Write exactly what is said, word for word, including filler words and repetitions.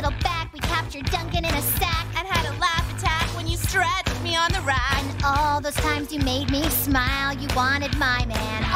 little back, we captured Duncan in a sack and had a laugh attack when you stretched me on the rack. And all those times you made me smile, you wanted my man